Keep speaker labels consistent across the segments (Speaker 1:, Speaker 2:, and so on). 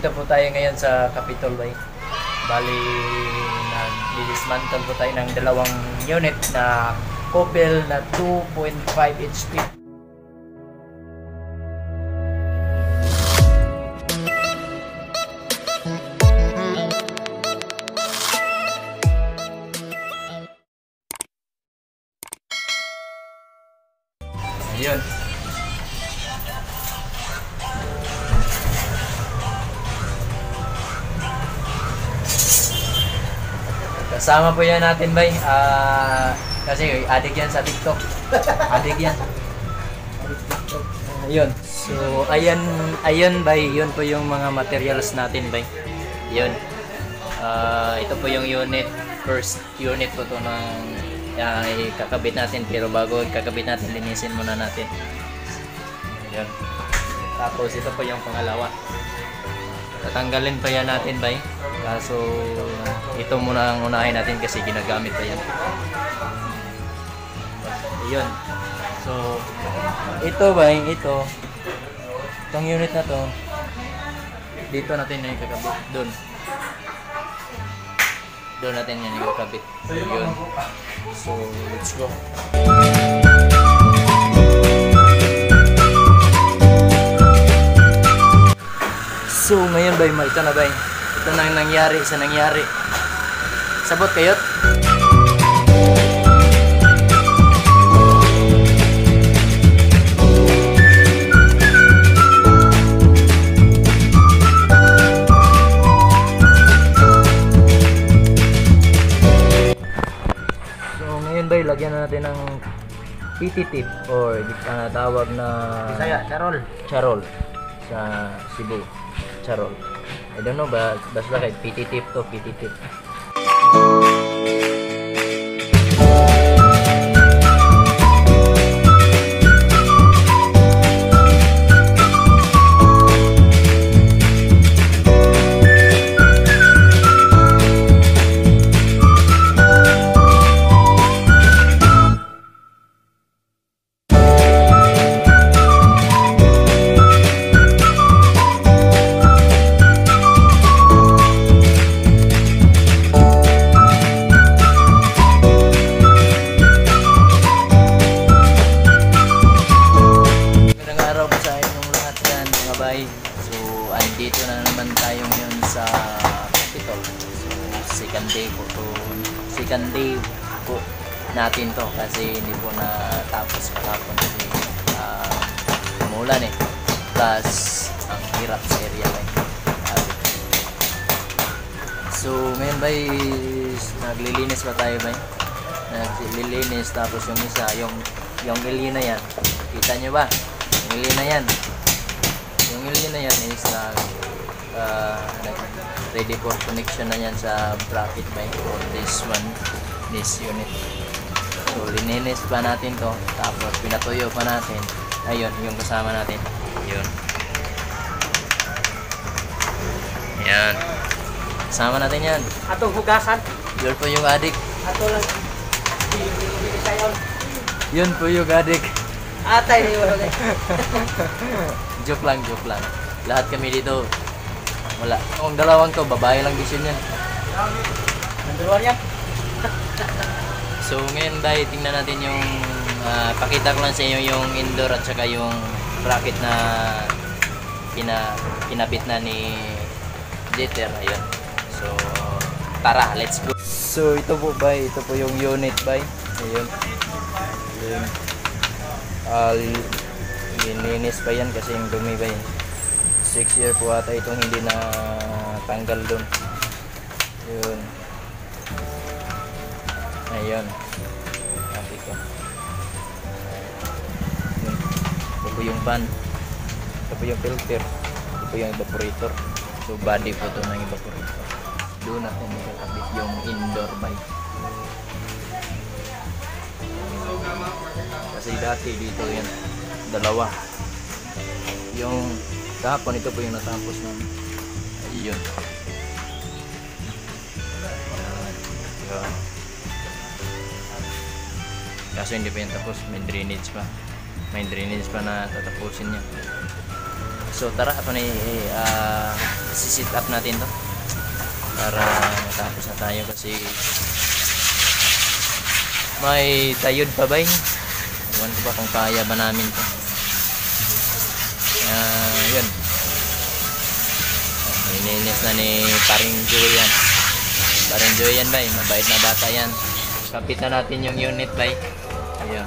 Speaker 1: Dito po tayo ngayon sa Capitol Bay. Bali, nag-dismantle po tayo ng dalawang unit na Cobel na 2.5 HP. Ayun. Kasama po yan natin, bay. Kasi adik yan sa TikTok. Adik yan. Ayun. So, ayan, bay. Yun po yung mga materials natin, bay. Yun. Ito po yung unit. First unit po to ng kakabit natin. Pero bago kakabit natin, linisin muna natin. Yun. Tapos, ito po yung pangalawa. Tatanggalin pa yan natin, bay. Kaso ito muna ang unahin natin kasi ginagamit pa yan. Ayun. So ito ba, itong unit na to, dito natin yung ikakabit. Doon natin yan ikakabit. Ayun. So let's go. So ngayon ba, ito na ba? Ito nang nangyari sa nangyari. Sabot kayot? So ngayon ba, lagyan na natin ng PT tip or tawag na
Speaker 2: Bisaya, charol.
Speaker 1: Charol sa Cebu. Charol. I don't know ba, basta kahit PT tip to, PT tip. So, andito na naman tayo ngayon sa Capitol. So, second day po natin to kasi hindi po natapos kahapon kasi umulan eh. Plus, ang hirap sa area ba. So, ngayon ba naglilinis pa tayo ba? Naglilinis tapos yung isa, yung ili na yan. Kita nyo ba? Yung ili na yan. Yung ili na yan is ready for connection na yan sa bracket by for this unit. So lininis pa natin to, tapos pinatuyo pa natin. Ayun, yung kasama natin. Yun. Yan. Kasama natin yan.
Speaker 2: Atong hugasan.
Speaker 1: Yun po yung adik.
Speaker 2: Ato lang.
Speaker 1: Yun po yung adik.
Speaker 2: Atay ni wala.
Speaker 1: Joke lang. Lahat kami dito. Wala. Ang dalawang to, babae lang din yan.
Speaker 2: Nanduruan yan.
Speaker 1: So ngayon dahil tingnan natin yung pakita ko lang sa inyo yung indoor at saka yung bracket na kinabit na ni Jeter. Ayun. So tara, let's go. So ito po yung unit bay. Ayun. Lininis pa yan kasi yung dumi ba yun. 6 year po ata itong hindi na tanggal dun. Yun. Ayun. Nakit ko. Yun. Ito po yung fan. Ito po yung filter. Ito po yung evaporator. So body po ito ng evaporator. Doon natin nakakabit yung indoor bike. Kasi dati dito yan. Dalawa. Yung kahapon ito po yung natapos namin. Ayun. Kaso hindi pa yan tapos, may drainage pa na tatapusin niya. Kasi So tara, ako na sisit up natin to para matapos na tayo kasi may tayod pa ba ewan ko ba kung kaya ba namin to. Yun, nilinis na ni paring Joyan. Paring Joyan ba, mabait na bata yan. Kapit na natin yung unit ba. Ayun.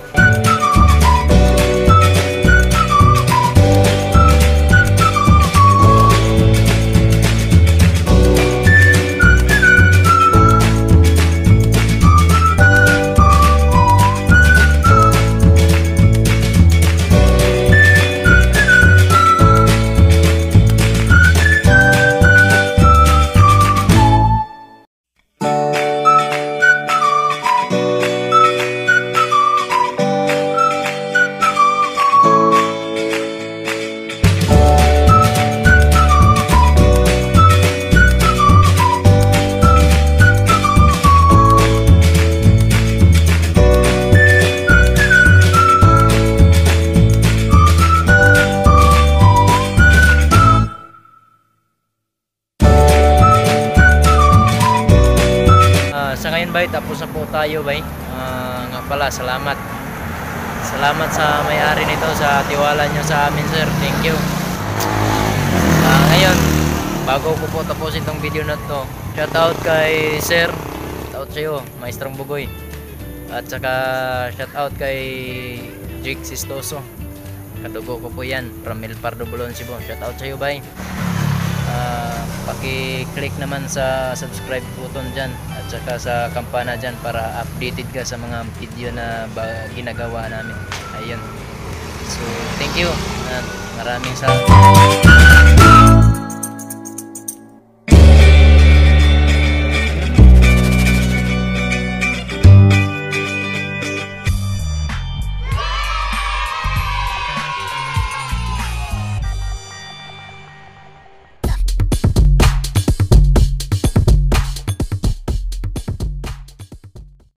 Speaker 1: Sa ngayon bay, tapos na po tayo bay. Nga pala, salamat sa may-ari nito sa tiwala nyo sa amin sir, thank you. Ngayon, bago ko po tapusin tong video na to, shout out kay sir, shout out sa iyo Maestrong Bugoy, at saka shout out kay Jake Sistoso, kadugo ko po yan from El Pardo, Bulon, Cebu. Shout out sa iyo bay. Paki-click naman sa subscribe button dyan at saka sa kampana dyan para updated ka sa mga video na ginagawa namin. Ayun, so thank you at maraming salamat.